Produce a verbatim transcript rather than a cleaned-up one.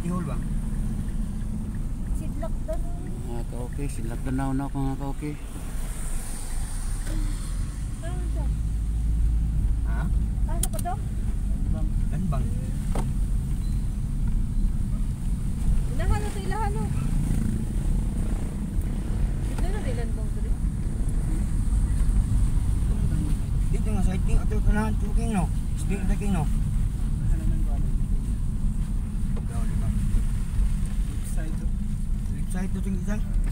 Tihol ba? Sidlak daw. Mga ka-okay, silak danaw na ako mga ka-okay. Ano siya? Ha? Ano ko daw? Ganbang. Ilahano to ilahano. Ito na rin bang to rin? Dito nga sa iting ato tanahan tuking no. Speak na king no. Website to ting isang.